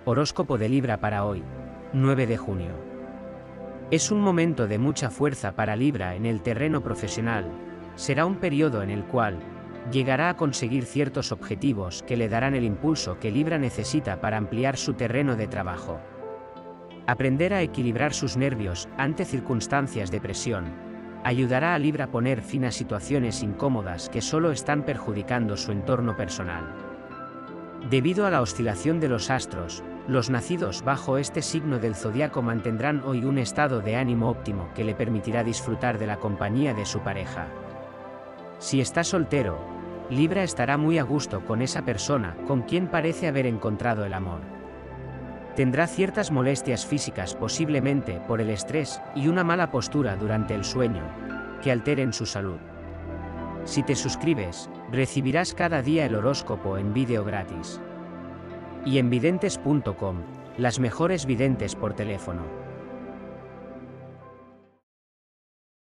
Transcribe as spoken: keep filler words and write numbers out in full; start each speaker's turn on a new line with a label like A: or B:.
A: Horóscopo de Libra para hoy, nueve de junio. Es un momento de mucha fuerza para Libra en el terreno profesional. Será un periodo en el cual llegará a conseguir ciertos objetivos que le darán el impulso que Libra necesita para ampliar su terreno de trabajo. Aprender a equilibrar sus nervios ante circunstancias de presión ayudará a Libra a poner fin a situaciones incómodas que solo están perjudicando su entorno personal. Debido a la oscilación de los astros, los nacidos bajo este signo del zodiaco mantendrán hoy un estado de ánimo óptimo que le permitirá disfrutar de la compañía de su pareja. Si está soltero, Libra estará muy a gusto con esa persona con quien parece haber encontrado el amor. Tendrá ciertas molestias físicas posiblemente por el estrés y una mala postura durante el sueño, que alteren su salud. Si te suscribes, recibirás cada día el horóscopo en vídeo gratis. Y en videntes punto com, las mejores videntes por teléfono.